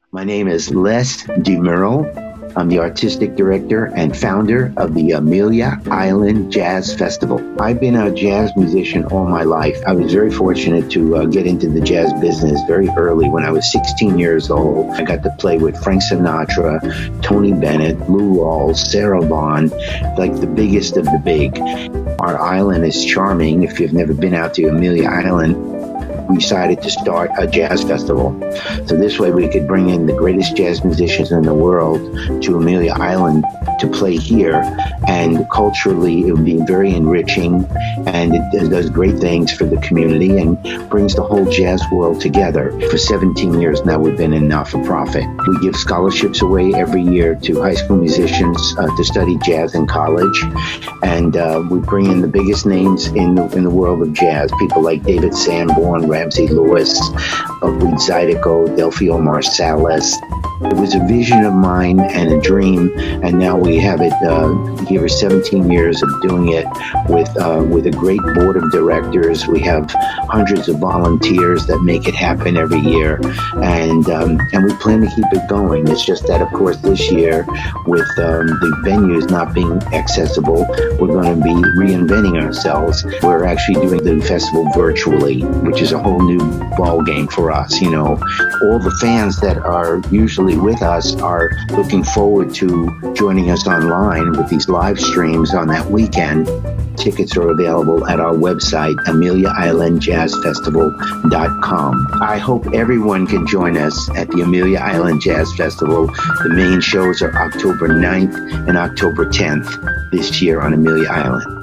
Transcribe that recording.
My name is Les DeMurl. I'm the artistic director and founder of the Amelia Island Jazz Festival. I've been a jazz musician all my life. I was very fortunate to get into the jazz business very early. When I was 16 years old, I got to play with Frank Sinatra, Tony Bennett, Lou Rawls, Sarah Vaughan, like the biggest of the big. Our island is charming. If you've never been out to Amelia Island, we decided to start a jazz festival. So this way we could bring in the greatest jazz musicians in the world to Amelia Island to play here. And culturally, it would be very enriching, and it does great things for the community and brings the whole jazz world together. For 17 years now, we've been in not-for-profit. We give scholarships away every year to high school musicians to study jazz in college. And we bring in the biggest names in the world of jazz, people like David Sanborn, Ramsey Lewis, Reed Zydeco, Delphio Marsalis. It was a vision of mine and a dream, and now we have it here for 17 years of doing it with a great board of directors. We have hundreds of volunteers that make it happen every year, and we plan to keep it going. It's just that, of course, this year, with the venues not being accessible, we're going to be reinventing ourselves. We're actually doing the festival virtually, which is a whole new ball game for us. You know, all the fans that are usually with us are looking forward to joining us online with these live streams on that weekend. Tickets are available at our website, AmeliaIslandJazzFestival.com. I hope everyone can join us at the Amelia Island Jazz Festival. The main shows are October 9th and October 10th this year on Amelia Island.